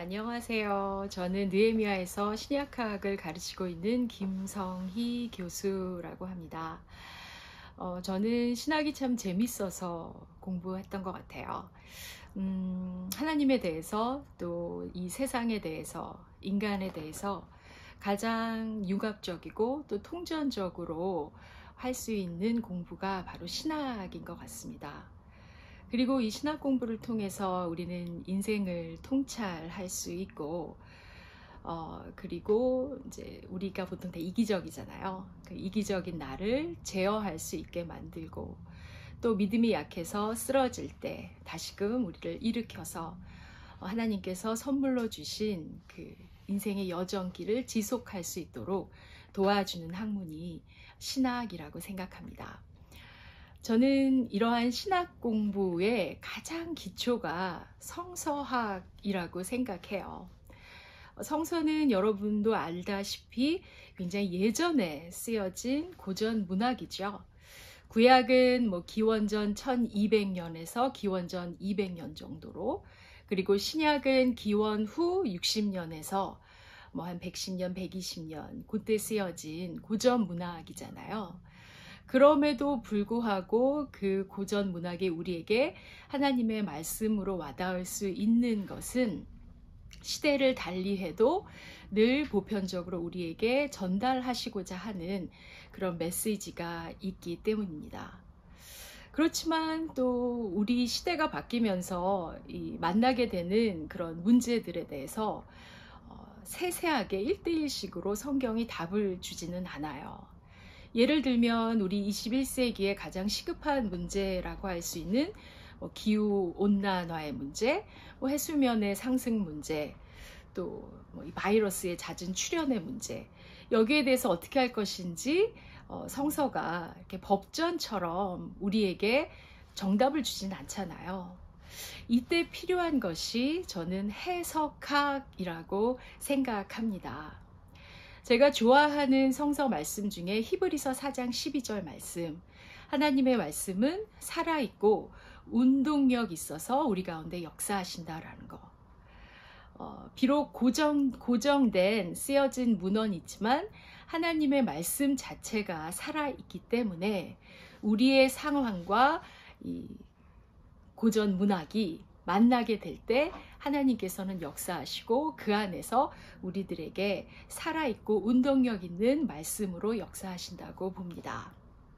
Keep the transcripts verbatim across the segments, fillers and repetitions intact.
안녕하세요. 저는 느헤미야에서 신약학을 가르치고 있는 김성희 교수라고 합니다. 어, 저는 신학이 참 재밌어서 공부했던 것 같아요. 음, 하나님에 대해서 또 이 세상에 대해서 인간에 대해서 가장 융합적이고 또 통전적으로 할 수 있는 공부가 바로 신학인 것 같습니다. 그리고 이 신학 공부를 통해서 우리는 인생을 통찰할 수 있고, 어, 그리고 이제 우리가 보통 다 이기적이잖아요. 그 이기적인 나를 제어할 수 있게 만들고, 또 믿음이 약해서 쓰러질 때 다시금 우리를 일으켜서 하나님께서 선물로 주신 그 인생의 여정길을 지속할 수 있도록 도와주는 학문이 신학이라고 생각합니다. 저는 이러한 신학 공부의 가장 기초가 성서학이라고 생각해요. 성서는 여러분도 알다시피 굉장히 예전에 쓰여진 고전 문학이죠. 구약은 뭐 기원전 천이백 년에서 기원전 이백 년 정도로, 그리고 신약은 기원 후 육십 년에서 뭐 한 백십 년, 백이십 년 그때 쓰여진 고전 문학이잖아요. 그럼에도 불구하고 그 고전 문학이 우리에게 하나님의 말씀으로 와닿을 수 있는 것은 시대를 달리해도 늘 보편적으로 우리에게 전달하시고자 하는 그런 메시지가 있기 때문입니다. 그렇지만 또 우리 시대가 바뀌면서 이 만나게 되는 그런 문제들에 대해서 어, 세세하게 일대일식으로 성경이 답을 주지는 않아요. 예를 들면 우리 이십일 세기에 가장 시급한 문제라고 할 수 있는 뭐 기후온난화의 문제, 뭐 해수면의 상승 문제, 또 뭐 이 바이러스의 잦은 출현의 문제, 여기에 대해서 어떻게 할 것인지 어, 성서가 이렇게 법전처럼 우리에게 정답을 주진 않잖아요. 이때 필요한 것이 저는 해석학이라고 생각합니다. 제가 좋아하는 성서 말씀 중에 히브리서 사 장 십이 절 말씀, 하나님의 말씀은 살아있고 운동력 있어서 우리 가운데 역사하신다라는 거. 어, 비록 고정, 고정된 쓰여진 문헌이 있지만 하나님의 말씀 자체가 살아있기 때문에 우리의 상황과 이 고전 문학이 만나게 될 때 하나님께서는 역사하시고 그 안에서 우리들에게 살아있고 운동력 있는 말씀으로 역사하신다고 봅니다.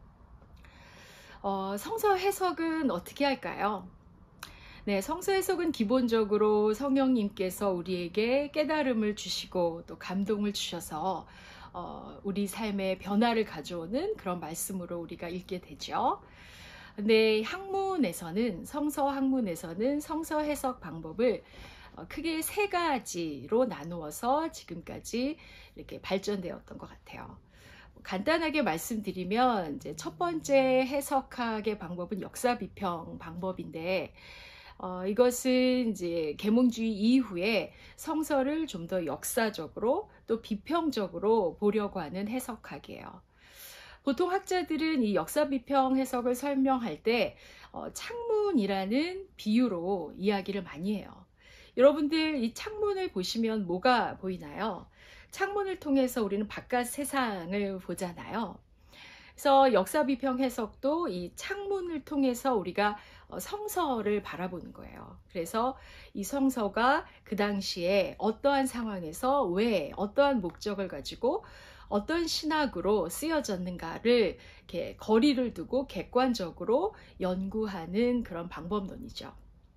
어, 성서 해석은 어떻게 할까요? 네, 성서 해석은 기본적으로 성령님께서 우리에게 깨달음을 주시고 또 감동을 주셔서 어, 우리 삶의 변화를 가져오는 그런 말씀으로 우리가 읽게 되죠. 근데 학문에서는, 성서 학문에서는 성서 해석 방법을 크게 세 가지로 나누어서 지금까지 이렇게 발전되었던 것 같아요. 간단하게 말씀드리면 이제 첫 번째 해석학의 방법은 역사 비평 방법인데, 어, 이것은 이제 계몽주의 이후에 성서를 좀 더 역사적으로 또 비평적으로 보려고 하는 해석학이에요. 보통 학자들은 이 역사 비평 해석을 설명할 때 어, 창문이라는 비유로 이야기를 많이 해요. 여러분들 이 창문을 보시면 뭐가 보이나요? 창문을 통해서 우리는 바깥 세상을 보잖아요. 그래서 역사 비평 해석도 이 창문을 통해서 우리가 성서를 바라보는 거예요. 그래서 이 성서가 그 당시에 어떠한 상황에서 왜 어떠한 목적을 가지고 어떤 신학으로 쓰여졌는가를 이렇게 거리를 두고 객관적으로 연구하는 그런 방법론이죠.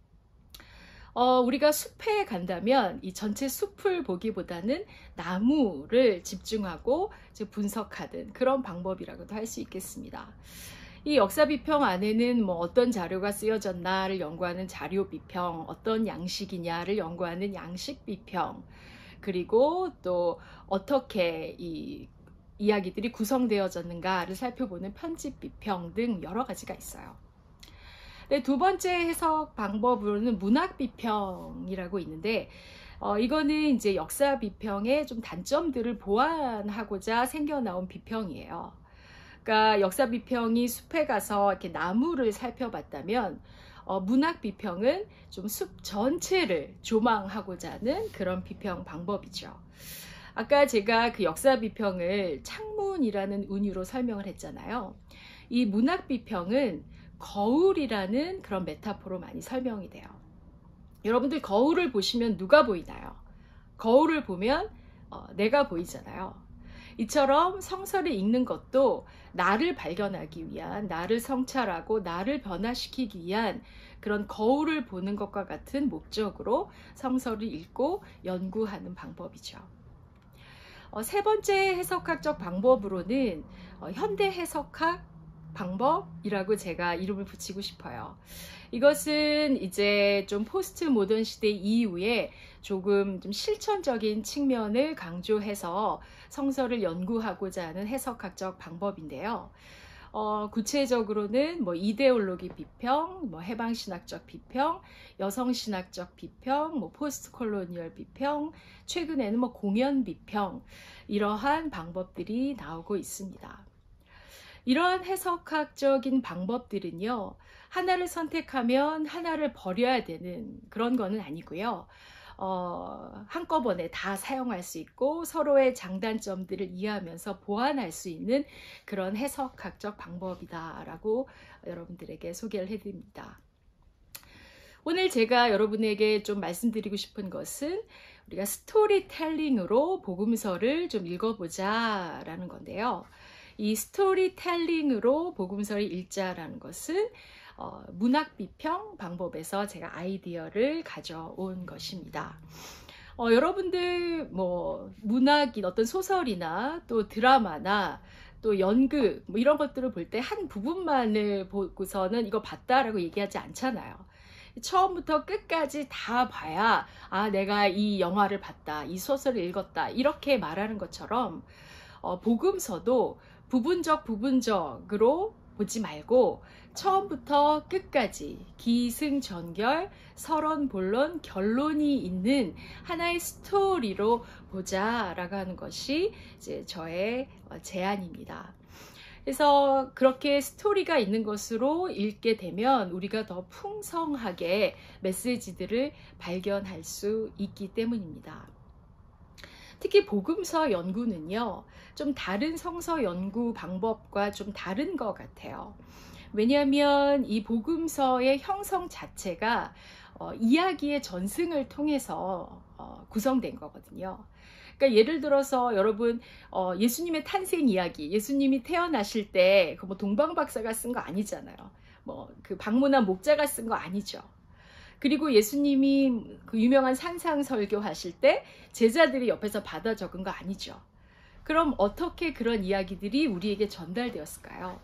어, 우리가 숲에 간다면 이 전체 숲을 보기보다는 나무를 집중하고 분석하는 그런 방법이라고도 할 수 있겠습니다. 이 역사 비평 안에는 뭐 어떤 자료가 쓰여졌나를 연구하는 자료 비평, 어떤 양식이냐를 연구하는 양식 비평, 그리고 또 어떻게 이 이야기들이 구성되어졌는가를 살펴보는 편집 비평 등 여러 가지가 있어요. 네, 두 번째 해석 방법으로는 문학 비평이라고 있는데, 어, 이거는 이제 역사 비평의 좀 단점들을 보완하고자 생겨나온 비평이에요. 그러니까 역사 비평이 숲에 가서 이렇게 나무를 살펴봤다면 어, 문학 비평은 좀 숲 전체를 조망하고자 하는 그런 비평 방법이죠. 아까 제가 그 역사 비평을 창문이라는 은유로 설명을 했잖아요. 이 문학 비평은 거울이라는 그런 메타포로 많이 설명이 돼요. 여러분들 거울을 보시면 누가 보이나요? 거울을 보면 어, 내가 보이잖아요. 이처럼 성서를 읽는 것도 나를 발견하기 위한, 나를 성찰하고 나를 변화시키기 위한 그런 거울을 보는 것과 같은 목적으로 성서를 읽고 연구하는 방법이죠. 어, 세 번째 해석학적 방법으로는 어, 현대 해석학 방법이라고 제가 이름을 붙이고 싶어요. 이것은 이제 좀 포스트 모던 시대 이후에 조금 좀 실천적인 측면을 강조해서 성서를 연구하고자 하는 해석학적 방법인데요. 어, 구체적으로는 뭐 이데올로기 비평, 뭐 해방신학적 비평, 여성신학적 비평, 뭐 포스트 콜로니얼 비평, 최근에는 뭐 공연 비평, 이러한 방법들이 나오고 있습니다. 이러한 해석학적인 방법들은요, 하나를 선택하면 하나를 버려야 되는 그런 거는 아니고요. 어, 한꺼번에 다 사용할 수 있고 서로의 장단점들을 이해하면서 보완할 수 있는 그런 해석학적 방법이다라고 여러분들에게 소개를 해드립니다. 오늘 제가 여러분에게 좀 말씀드리고 싶은 것은 우리가 스토리텔링으로 복음서를 좀 읽어보자 라는 건데요. 이 스토리텔링으로 복음서를 읽자라는 것은 어, 문학 비평 방법에서 제가 아이디어를 가져온 것입니다. 어, 여러분들 뭐 문학인 어떤 소설이나 또 드라마나 또 연극 뭐 이런 것들을 볼 때 한 부분만을 보고서는 이거 봤다라고 얘기하지 않잖아요. 처음부터 끝까지 다 봐야 아 내가 이 영화를 봤다, 이 소설을 읽었다 이렇게 말하는 것처럼 어, 복음서도 부분적 부분적으로 보지 말고 처음부터 끝까지 기승전결, 서론, 본론, 결론이 있는 하나의 스토리로 보자라고 하는 것이 이제 저의 제안입니다. 그래서 그렇게 스토리가 있는 것으로 읽게 되면 우리가 더 풍성하게 메시지들을 발견할 수 있기 때문입니다. 특히 복음서 연구는요, 좀 다른 성서 연구 방법과 좀 다른 것 같아요. 왜냐하면 이 복음서의 형성 자체가 어, 이야기의 전승을 통해서 어, 구성된 거거든요. 그러니까 예를 들어서 여러분 어, 예수님의 탄생 이야기, 예수님이 태어나실 때 그 뭐 동방박사가 쓴 거 아니잖아요. 뭐 그 박문환 목자가 쓴 거 아니죠. 그리고 예수님이 그 유명한 산상 설교하실 때 제자들이 옆에서 받아 적은 거 아니죠. 그럼 어떻게 그런 이야기들이 우리에게 전달되었을까요?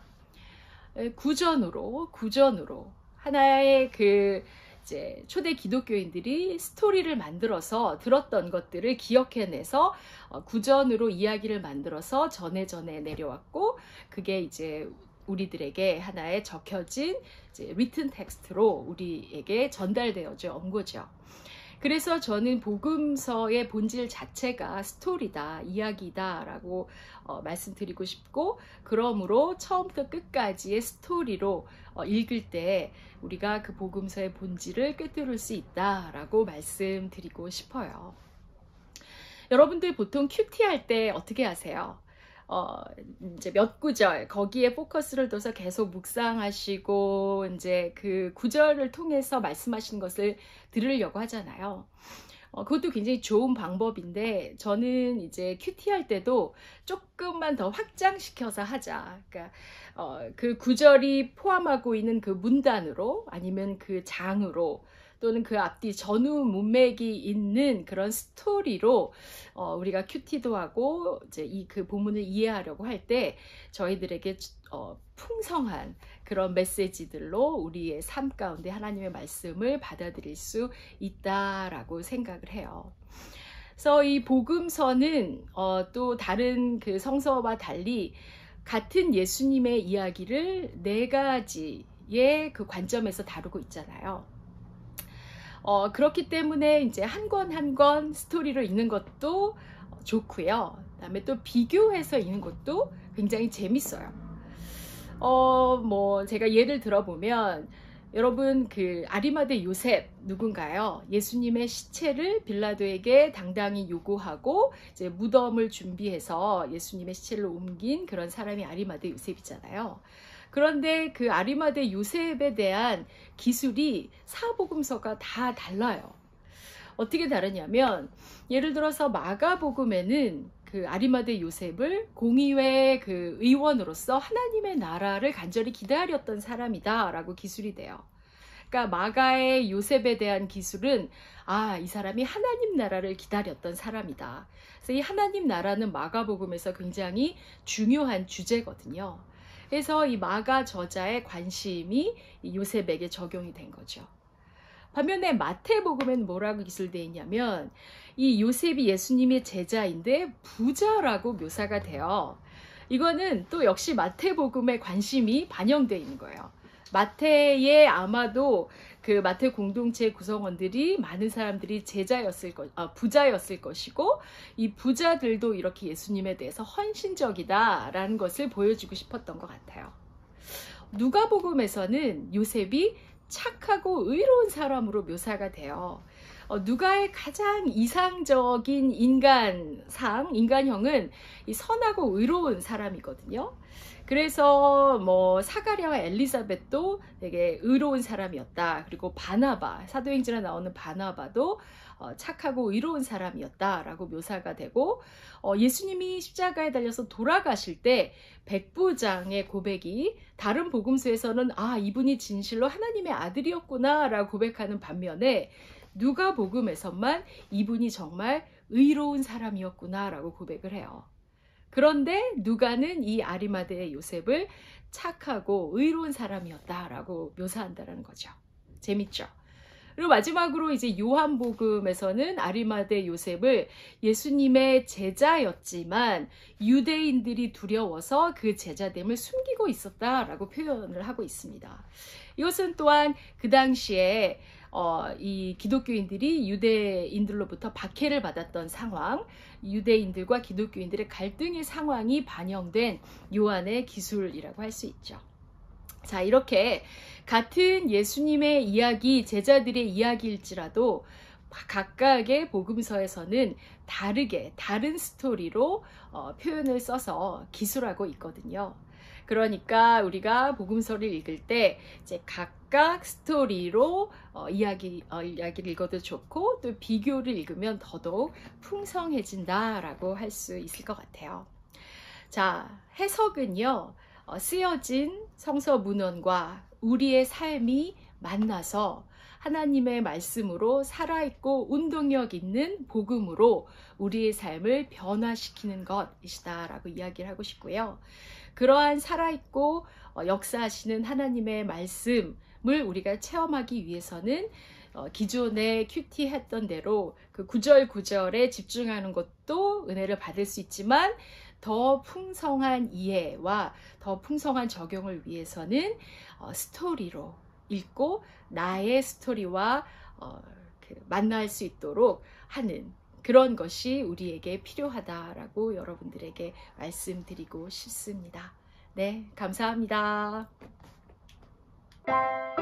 구전으로, 구전으로 하나의 그 이제 초대 기독교인들이 스토리를 만들어서 들었던 것들을 기억해내서 구전으로 이야기를 만들어서 전해 전해 내려왔고, 그게 이제 우리들에게 하나의 적혀진 이제 리튼 텍스트로 우리에게 전달되어져 온 거죠. 그래서 저는 복음서의 본질 자체가 스토리다, 이야기다 라고 어, 말씀드리고 싶고, 그러므로 처음부터 끝까지의 스토리로 어, 읽을 때 우리가 그 복음서의 본질을 꿰뚫을 수 있다라고 말씀드리고 싶어요. 여러분들 보통 큐티 할 때 어떻게 하세요? 어, 이제 몇 구절 거기에 포커스를 둬서 계속 묵상하시고 이제 그 구절을 통해서 말씀하시는 것을 들으려고 하잖아요. 어, 그것도 굉장히 좋은 방법인데 저는 이제 큐티 할 때도 조금만 더 확장시켜서 하자. 그러니까 어, 그 구절이 포함하고 있는 그 문단으로 아니면 그 장으로 또는 그 앞뒤 전후 문맥이 있는 그런 스토리로 어, 우리가 큐티도 하고 이제 이 그 본문을 이해하려고 할 때 저희들에게 어, 풍성한 그런 메시지들로 우리의 삶 가운데 하나님의 말씀을 받아들일 수 있다라고 생각을 해요. 그래서 이 복음서는 어, 또 다른 그 성서와 달리 같은 예수님의 이야기를 네 가지의 그 관점에서 다루고 있잖아요. 어, 그렇기 때문에 이제 한 권 한 권 스토리로 읽는 것도 좋고요. 그다음에 또 비교해서 읽는 것도 굉장히 재밌어요. 어, 뭐 제가 예를 들어보면 여러분, 그 아리마대 요셉 누군가요? 예수님의 시체를 빌라도에게 당당히 요구하고 이제 무덤을 준비해서 예수님의 시체를 옮긴 그런 사람이 아리마대 요셉이잖아요. 그런데 그 아리마대 요셉에 대한 기술이 사복음서가 다 달라요. 어떻게 다르냐면, 예를 들어서 마가복음에는 그 아리마대 요셉을 공의회 그 의원으로서 하나님의 나라를 간절히 기다렸던 사람이다 라고 기술이 돼요. 그러니까 마가의 요셉에 대한 기술은, 아, 이 사람이 하나님 나라를 기다렸던 사람이다. 그래서 이 하나님 나라는 마가복음에서 굉장히 중요한 주제거든요. 그래서 이 마가 저자의 관심이 이 요셉에게 적용이 된 거죠. 반면에 마태복음엔 뭐라고 기술되어 있냐면, 이 요셉이 예수님의 제자인데 부자라고 묘사가 돼요. 이거는 또 역시 마태복음의 관심이 반영되어 있는 거예요. 마태의 아마도 그 마태 공동체 구성원들이 많은 사람들이 제자였을 것, 아, 부자였을 것이고, 이 부자들도 이렇게 예수님에 대해서 헌신적이다라는 것을 보여주고 싶었던 것 같아요. 누가복음에서는 요셉이 착하고 의로운 사람으로 묘사가 돼요. 어, 누가의 가장 이상적인 인간상, 인간형은 이 선하고 의로운 사람이거든요. 그래서 뭐 사가랴와 엘리사벳도 되게 의로운 사람이었다. 그리고 바나바, 사도행전에 나오는 바나바도 어, 착하고 의로운 사람이었다라고 묘사가 되고, 어, 예수님이 십자가에 달려서 돌아가실 때 백부장의 고백이 다른 복음서에서는 아, 이분이 진실로 하나님의 아들이었구나 라고 고백하는 반면에, 누가복음에서만 이분이 정말 의로운 사람이었구나 라고 고백을 해요. 그런데 누가는 이 아리마대의 요셉을 착하고 의로운 사람이었다라고 묘사한다는 거죠. 재밌죠? 그리고 마지막으로 이제 요한복음에서는 아리마대 요셉을 예수님의 제자였지만 유대인들이 두려워서 그 제자됨을 숨기고 있었다라고 표현을 하고 있습니다. 이것은 또한 그 당시에 어, 이 기독교인들이 유대인들로부터 박해를 받았던 상황, 유대인들과 기독교인들의 갈등의 상황이 반영된 요한의 기술이라고 할 수 있죠. 자, 이렇게 같은 예수님의 이야기, 제자들의 이야기일지라도 각각의 복음서에서는 다르게, 다른 스토리로 어, 표현을 써서 기술하고 있거든요. 그러니까 우리가 복음서를 읽을 때 이제 각각 스토리로 어, 이야기, 어, 이야기를 읽어도 좋고, 또 비교를 읽으면 더더욱 풍성해진다라고 할 수 있을 것 같아요. 자, 해석은요, 어, 쓰여진 성서 문헌과 우리의 삶이 만나서 하나님의 말씀으로 살아있고 운동력 있는 복음으로 우리의 삶을 변화시키는 것이다 라고 이야기를 하고 싶고요. 그러한 살아있고 역사하시는 하나님의 말씀을 우리가 체험하기 위해서는 기존에 큐티 했던 대로 그 구절 구절에 집중하는 것도 은혜를 받을 수 있지만, 더 풍성한 이해와 더 풍성한 적용을 위해서는 스토리로 읽고 나의 스토리와 만날 수 있도록 하는 그런 것이 우리에게 필요하다라고 여러분들에게 말씀드리고 싶습니다. 네, 감사합니다.